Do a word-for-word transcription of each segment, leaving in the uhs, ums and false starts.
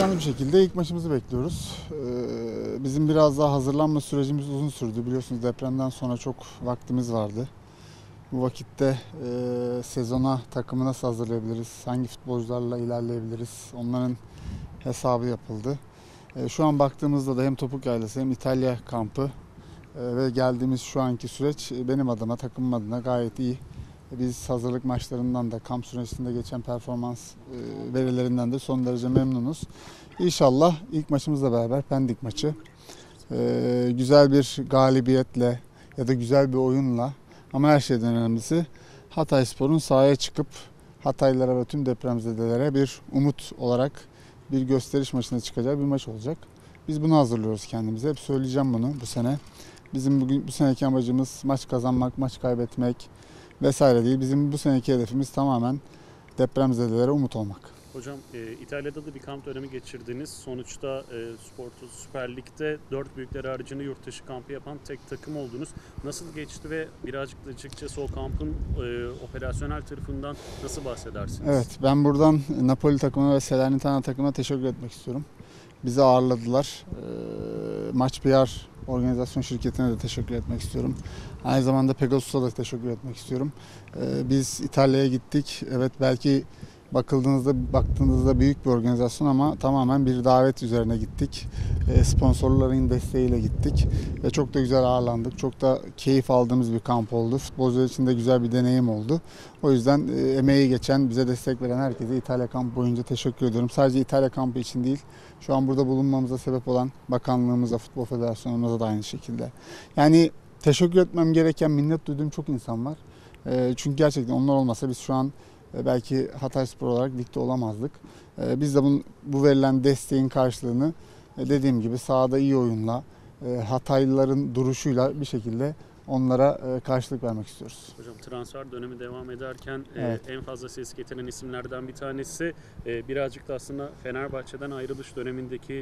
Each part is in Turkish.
heyecanlı bir şekilde ilk maçımızı bekliyoruz. Bizim biraz daha hazırlanma sürecimiz uzun sürdü. Biliyorsunuz depremden sonra çok vaktimiz vardı. Bu vakitte e, sezona takımı nasıl hazırlayabiliriz, hangi futbolcularla ilerleyebiliriz, onların hesabı yapıldı. E, şu an baktığımızda da hem Topuk Yaylası hem İtalya kampı e, ve geldiğimiz şu anki süreç benim adıma, takımım adına gayet iyi. Biz hazırlık maçlarından da kamp sürecinde geçen performans e, verilerinden de son derece memnunuz. İnşallah ilk maçımızla beraber Pendik maçı e, güzel bir galibiyetle ya da güzel bir oyunla, ama her şeyden önemlisi Hatayspor'un sahaya çıkıp Hataylılara ve tüm depremzedelere bir umut olarak bir gösteriş maçına çıkacağı bir maç olacak. Biz bunu hazırlıyoruz kendimize. Hep söyleyeceğim bunu bu sene. Bizim bugün bu seneki amacımız maç kazanmak, maç kaybetmek vesaire değil. Bizim bu seneki hedefimiz tamamen depremzedelere umut olmak. Hocam e, İtalya'da da bir kamp dönemi geçirdiniz. Sonuçta e, Sporto Süper Lig'de dört büyükler haricinde yurt dışı kampı yapan tek takım oldunuz. Nasıl geçti ve birazcık da açıkçası o kampın e, operasyonel tarafından nasıl bahsedersiniz? Evet, ben buradan Napoli takımına ve Salernitana takımına teşekkür etmek istiyorum. Bizi ağırladılar. E, Maç P R organizasyon şirketine de teşekkür etmek istiyorum. Aynı zamanda Pegasus'a da teşekkür etmek istiyorum. E, biz İtalya'ya gittik. Evet, belki bakıldığınızda baktığınızda büyük bir organizasyon ama tamamen bir davet üzerine gittik. E, sponsorların desteğiyle gittik ve çok da güzel ağırlandık. Çok da keyif aldığımız bir kamp oldu. Futbolcular için de güzel bir deneyim oldu. O yüzden e, emeği geçen, bize destek veren herkese İtalya kampı boyunca teşekkür ediyorum. Sadece İtalya kampı için değil, şu an burada bulunmamıza sebep olan bakanlığımıza, Futbol Federasyonumuza da aynı şekilde. Yani teşekkür etmem gereken, minnet duyduğum çok insan var. E, çünkü gerçekten onlar olmasa biz şu an belki Hatayspor olarak ligde olamazdık. Biz de bu, bu verilen desteğin karşılığını dediğim gibi sahada iyi oyunla, Hataylıların duruşuyla bir şekilde onlara karşılık vermek istiyoruz. Hocam transfer dönemi devam ederken evet. en fazla ses getiren isimlerden bir tanesi birazcık da aslında Fenerbahçe'den ayrılış dönemindeki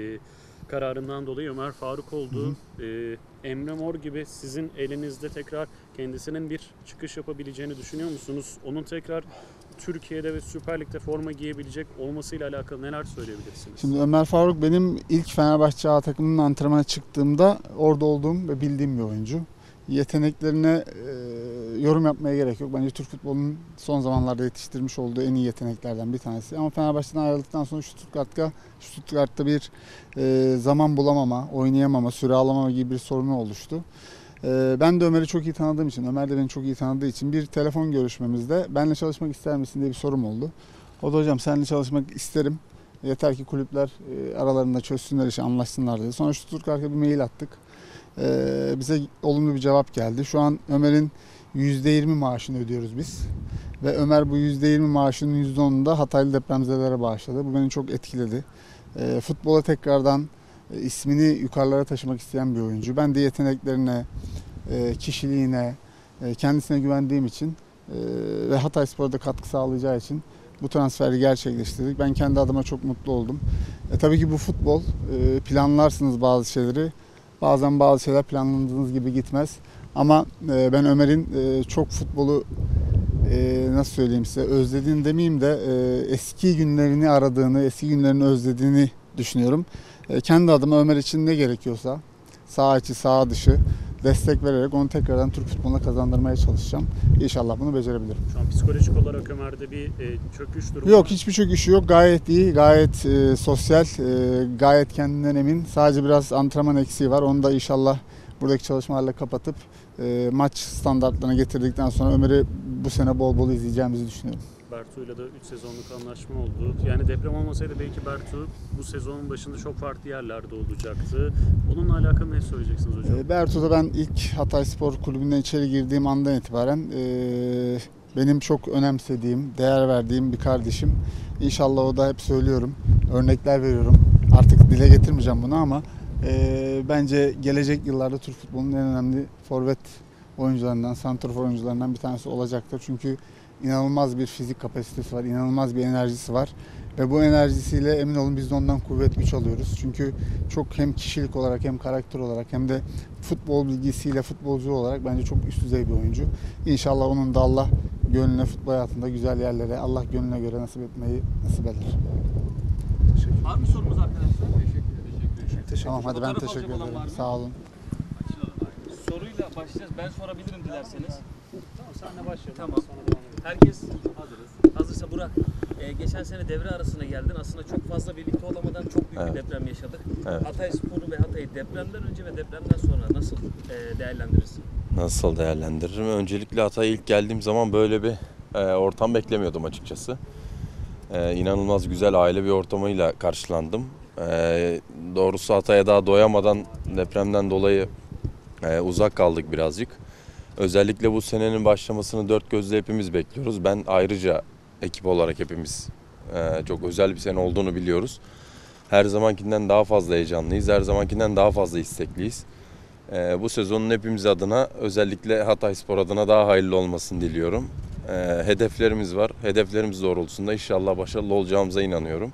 kararından dolayı Ömer Faruk oldu. Hı hı. Ee, Emre Mor gibi sizin elinizde tekrar kendisinin bir çıkış yapabileceğini düşünüyor musunuz? Onun tekrar Türkiye'de ve Süper Lig'de forma giyebilecek olmasıyla alakalı neler söyleyebilirsiniz? Şimdi Ömer Faruk benim ilk Fenerbahçe A takımının antrenmana çıktığımda orada olduğum ve bildiğim bir oyuncu. Yeteneklerine e, yorum yapmaya gerek yok. Bence Türk futbolunun son zamanlarda yetiştirmiş olduğu en iyi yeteneklerden bir tanesi. Ama Fenerbahçe'den ayrıldıktan sonra Stuttgart'ta, Stuttgart'ta bir e, zaman bulamama, oynayamama, süre alamama gibi bir sorunu oluştu. E, ben de Ömer'i çok iyi tanıdığım için, Ömer de beni çok iyi tanıdığı için bir telefon görüşmemizde benimle çalışmak ister misin diye bir sorum oldu. O da hocam seninle çalışmak isterim. Yeter ki kulüpler e, aralarında çözsünler işi, anlaşsınlar dedi. Sonra Stuttgart'a bir mail attık. Ee, bize olumlu bir cevap geldi. Şu an Ömer'in yüzde yirmi maaşını ödüyoruz biz. Ve Ömer bu yüzde yirmi maaşının yüzde onunu da Hataylı depremzedelere bağışladı. Bu beni çok etkiledi. Ee, futbola tekrardan e, ismini yukarılara taşımak isteyen bir oyuncu. Ben de yeteneklerine, e, kişiliğine, e, kendisine güvendiğim için e, ve Hatayspor'da katkı sağlayacağı için bu transferi gerçekleştirdik. Ben kendi adıma çok mutlu oldum. E, tabii ki bu futbol. E, planlarsınız bazı şeyleri. Bazen bazı şeyler planladığınız gibi gitmez. Ama e, ben Ömer'in e, çok futbolu e, nasıl söyleyeyim size özlediğini demeyeyim de e, eski günlerini aradığını, eski günlerini özlediğini düşünüyorum. E, kendi adıma Ömer için ne gerekiyorsa sağ içi, sağ dışı destek vererek onu tekrardan Türk futboluna kazandırmaya çalışacağım. İnşallah bunu becerebilirim. Şu an psikolojik olarak Ömer'de bir e, çöküş durumu Yok, var. hiçbir çöküşü yok. Gayet iyi, gayet e, sosyal, e, gayet kendinden emin. Sadece biraz antrenman eksiği var. Onu da inşallah buradaki çalışmalarla kapatıp e, maç standartlarına getirdikten sonra Ömer'i bu sene bol bol izleyeceğimizi düşünüyorum. Bertu'yla da üç sezonluk anlaşma oldu. Yani deprem olmasaydı belki Bertu bu sezonun başında çok farklı yerlerde olacaktı. Onunla alakalı ne söyleyeceksiniz hocam? E, Bertu'da ben ilk Hatayspor Kulübü'nden içeri girdiğim andan itibaren e, benim çok önemsediğim, değer verdiğim bir kardeşim. İnşallah o da hep söylüyorum, örnekler veriyorum. Artık dile getirmeyeceğim bunu ama e, bence gelecek yıllarda Türk futbolunun en önemli forvet oyuncularından, santrafor oyuncularından bir tanesi olacaktır. Çünkü inanılmaz bir fizik kapasitesi var, inanılmaz bir enerjisi var. Ve bu enerjisiyle emin olun biz de ondan kuvvet güç alıyoruz. Çünkü çok hem kişilik olarak hem karakter olarak hem de futbol bilgisiyle futbolcu olarak bence çok üst düzey bir oyuncu. İnşallah onun da Allah gönlüne futbol hayatında güzel yerlere, Allah gönlüne göre nasip etmeyi nasip eder. Teşekkür Var mı sorumuz arkadaşlar? Teşekkür ederim. Teşekkür tamam hadi ben Fotoğraf teşekkür alacak olan ederim. var mı? Sağ olun. Soruyla başlayacağız. Ben sorabilirim dilerseniz. Tamam, senle başlayalım. Tamam. Sonra devam edelim. Herkes hazırız. Hazırsa Burak, e, geçen sene devre arasına geldin. Aslında çok fazla birlikte olamadan çok büyük Evet. bir deprem yaşadık. Evet. Hatayspor'u ve Hatay'ı depremden önce ve depremden sonra nasıl e, değerlendirirsin? Nasıl değerlendiririm? Öncelikle Hatay'a ilk geldiğim zaman böyle bir e, ortam beklemiyordum açıkçası. E, inanılmaz güzel aile bir ortamıyla karşılandım. E, doğrusu Hatay'a daha doyamadan depremden dolayı e, uzak kaldık birazcık. Özellikle bu senenin başlamasını dört gözle hepimiz bekliyoruz. Ben ayrıca ekip olarak hepimiz e, çok özel bir sene olduğunu biliyoruz. Her zamankinden daha fazla heyecanlıyız, her zamankinden daha fazla istekliyiz. Ee, bu sezonun hepimiz adına, özellikle Hatayspor adına daha hayırlı olmasını diliyorum. Ee, hedeflerimiz var. Hedeflerimiz doğrultusunda inşallah başarılı olacağımıza inanıyorum.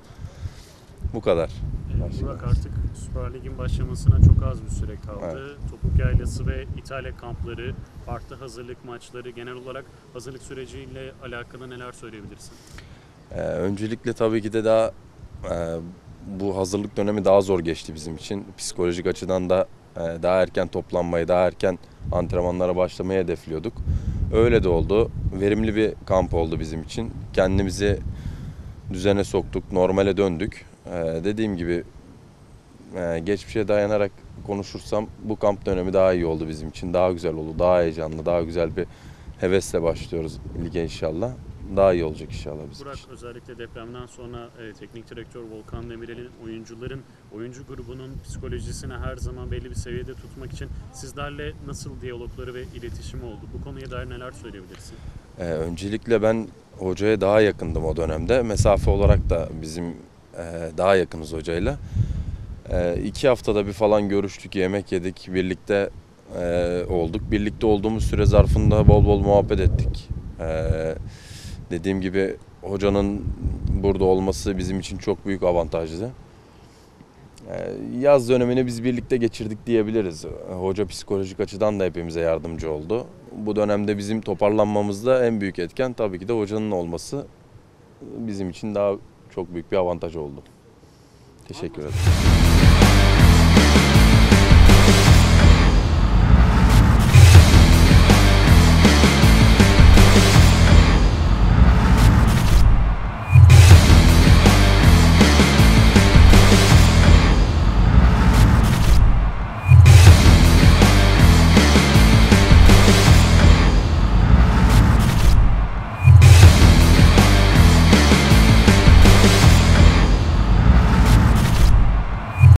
Bu kadar. Ee, Burak, artık Süper Lig'in başlamasına çok az bir süre kaldı. Evet. Topuk Yaylası ve İtalya kampları, farklı hazırlık maçları, genel olarak hazırlık süreciyle alakalı neler söyleyebilirsin? Ee, öncelikle tabii ki de daha e, bu hazırlık dönemi daha zor geçti bizim için. Psikolojik açıdan da e, daha erken toplanmayı, daha erken antrenmanlara başlamayı hedefliyorduk. Öyle de oldu. Verimli bir kamp oldu bizim için. Kendimizi düzene soktuk, normale döndük. Ee, dediğim gibi e, geçmişe dayanarak konuşursam bu kamp dönemi daha iyi oldu bizim için. Daha güzel oldu, daha heyecanlı, daha güzel bir hevesle başlıyoruz lige inşallah. Daha iyi olacak inşallah bizim Burak, için. özellikle depremden sonra e, teknik direktör Volkan Demirel'in oyuncuların, oyuncu grubunun psikolojisini her zaman belli bir seviyede tutmak için sizlerle nasıl diyalogları ve iletişimi oldu? Bu konuya dair neler söyleyebilirsin? Ee, öncelikle ben hocaya daha yakındım o dönemde. Mesafe olarak da bizim e, daha yakınız hocayla. E, iki haftada bir falan görüştük, yemek yedik, birlikte e, olduk. Birlikte olduğumuz süre zarfında bol bol muhabbet ettik. E, dediğim gibi hocanın burada olması bizim için çok büyük avantajdı. E, yaz dönemini biz birlikte geçirdik diyebiliriz. Hoca psikolojik açıdan da hepimize yardımcı oldu. Bu dönemde bizim toparlanmamızda en büyük etken tabii ki de hocanın olması bizim için daha çok büyük bir avantaj oldu. Teşekkür ederim.